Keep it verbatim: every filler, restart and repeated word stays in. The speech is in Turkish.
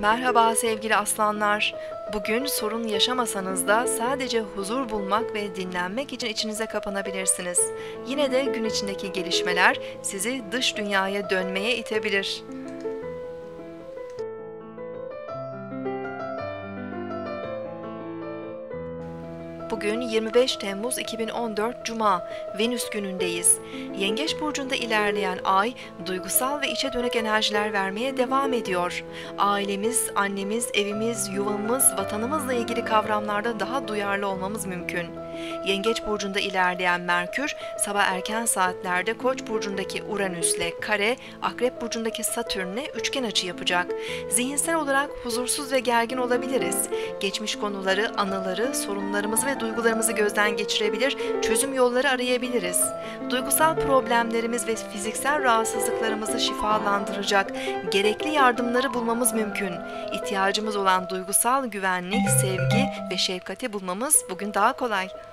Merhaba sevgili aslanlar. Bugün sorun yaşamasanız da sadece huzur bulmak ve dinlenmek için içinize kapanabilirsiniz. Yine de gün içindeki gelişmeler sizi dış dünyaya dönmeye itebilir. Bugün yirmi beş Temmuz iki bin on dört Cuma, Venüs günündeyiz. Yengeç burcunda ilerleyen ay, duygusal ve içe dönük enerjiler vermeye devam ediyor. Ailemiz, annemiz, evimiz, yuvamız, vatanımızla ilgili kavramlarda daha duyarlı olmamız mümkün. Yengeç burcunda ilerleyen Merkür, sabah erken saatlerde Koç burcundaki Uranüs'le kare, Akrep burcundaki Satürn'le üçgen açı yapacak. Zihinsel olarak huzursuz ve gergin olabiliriz. Geçmiş konuları, anıları, sorunlarımızı ve duygularımızı gözden geçirebilir, çözüm yolları arayabiliriz. Duygusal problemlerimiz ve fiziksel rahatsızlıklarımızı şifalandıracak gerekli yardımları bulmamız mümkün. İhtiyacımız olan duygusal güvenlik, sevgi ve şefkati bulmamız bugün daha kolay.